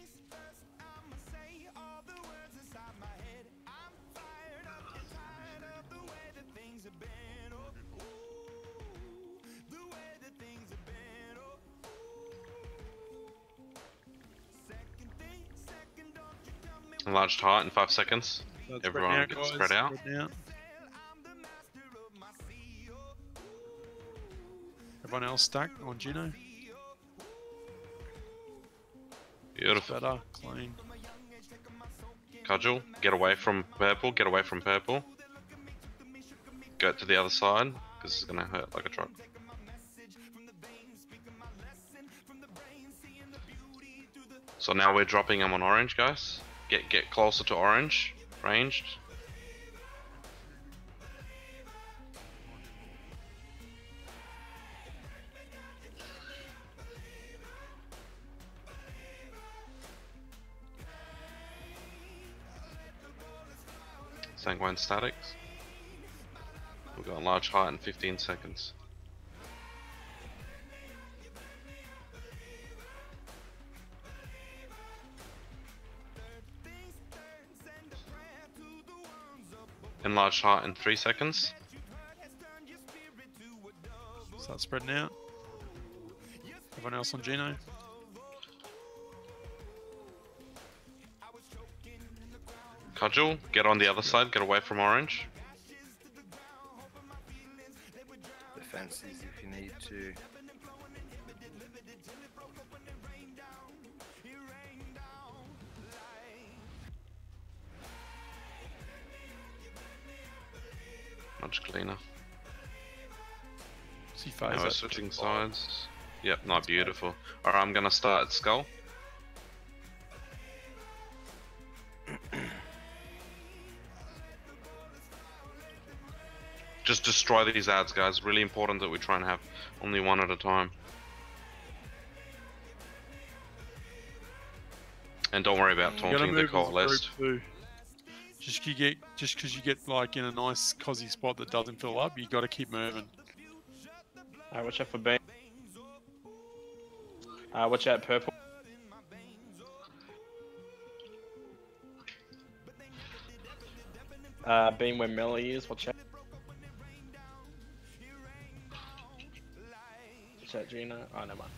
Enlarged height in 5 seconds. That's Everyone gets spread out. Everyone else stacked on Gino. Beautiful. Better, clean. Cudgel, get away from purple, get away from purple. Go to the other side, because it's gonna hurt like a truck. So now we're dropping them on orange, guys. Get closer to orange, ranged. Sanguine statics. We've got large height in 15 seconds. Enlarged height in 3 seconds. Start spreading out. Everyone else on Gino. Cudgel, get on the other side, get away from orange. Defenses if you need to. Much cleaner. Now we're switching sides. Yep, not beautiful. Alright, I'm gonna start at skull. Just destroy these ads, guys. Really important that we try and have only one at a time. And don't worry about taunting the coalesced. Just because you get like in a nice cozy spot that doesn't fill up, you got to keep moving. Alright, watch out for beam. Watch out purple. Beam where Melly is, watch out. Watch out Gina. Oh, never mind.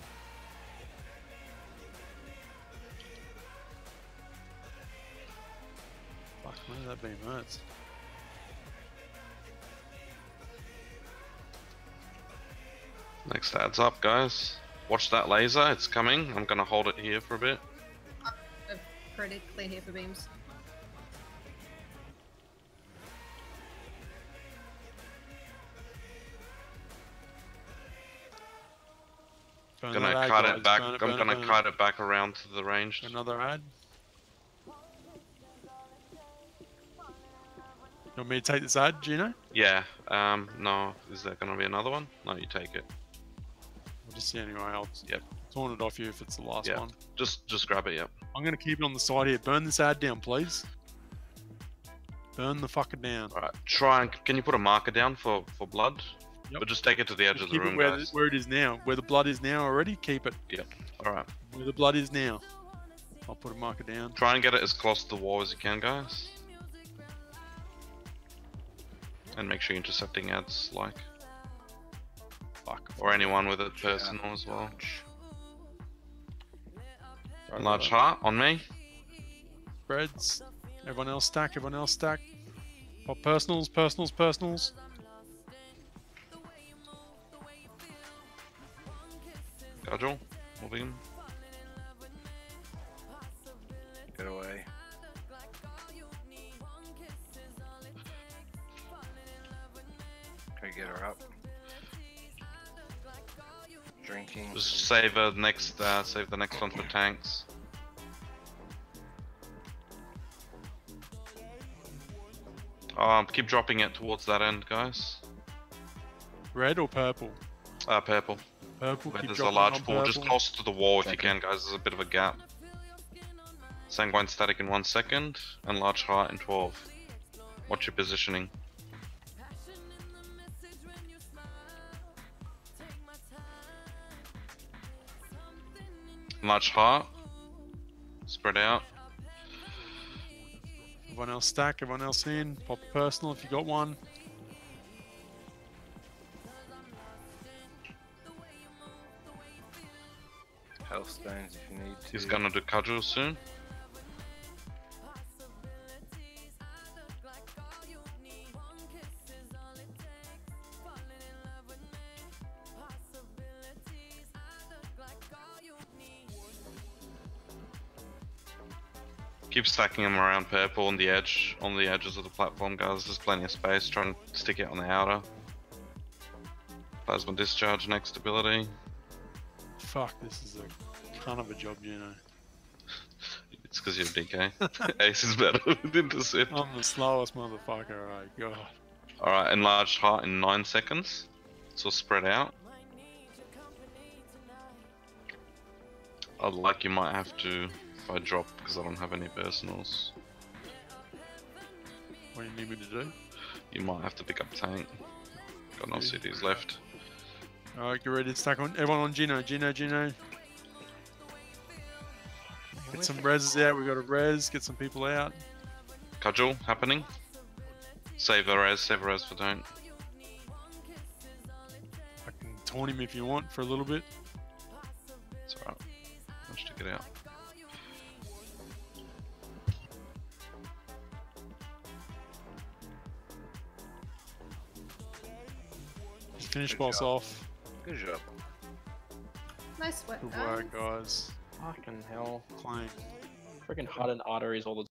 Fuck, where did that beam hurts? Next ad's up, guys. Watch that laser, it's coming. I'm gonna hold it here for a bit. I'm pretty clear here for beams. I'm gonna cut it back. I'm gonna cut it back around to the range. Another ad. You want me to take this ad, Gino? Yeah. No. Is there gonna be another one? No, you take it. We'll just see anyway. I'll Yep. taunt it off you if it's the last one. Just grab it. Yep. I'm gonna keep it on the side here. Burn this ad down, please. Burn the fucker down. All right. Try and can you put a marker down for blood? Yep. But just take it to the edge of the room, guys. Where it is now. Where the blood is now already, keep it. Yep. Alright. Where the blood is now. I'll put a marker down. Try and get it as close to the wall as you can, guys. And make sure you're intercepting ads, like. Fuck. Or anyone with it personal as well. Large heart on me. Spreads. Everyone else stack, everyone else stack. Oh, personals, personals, personals. Cudgel, moving him. Get away. Can we get her up? Drinking. Just save the next one for tanks. Keep dropping it towards that end, guys. Red or purple? Purple. Purple. Where Keep there's a dropping large on pool, just purple. close to the wall if you can, guys. There's a bit of a gap. Sanguine static in 1 second, and large heart in 12. Watch your positioning. Large heart. spread out. Everyone else stack, everyone else in. Pop a personal if you got one. Health stones if you need to. He's gonna do cudgel soon. Keep stacking them around purple on the edge, on the edges of the platform, guys. There's plenty of space. Try and stick it on the outer. Plasma discharge next ability. Fuck, this is a kind of a job, you know. It's because you're DK. Ace is better with intercept. I'm the slowest motherfucker, alright, God. Alright, enlarged heart in 9 seconds. So spread out. Like you might have to, if I drop, because I don't have any personals. What do you need me to do? You might have to pick up tank. Got no cities left. Alright, get ready to stack on everyone on Gino. Get some reses out, we got a res, get some people out. Cudgel happening. Save the res for don't. I can taunt him if you want for a little bit. It's alright. Managed to get out. Finish Good boss job. off. Good job. Nice work, Good guys. work, guys. Fucking hell. Clean. Freaking hardened arteries all the